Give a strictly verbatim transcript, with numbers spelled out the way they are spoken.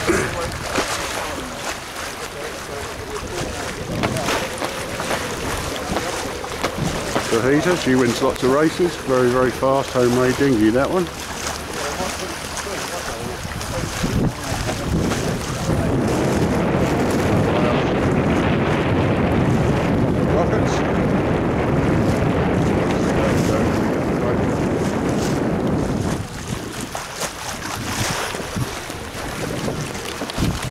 So Heater, she wins lots of races, very very fast, homemade dinghy that one.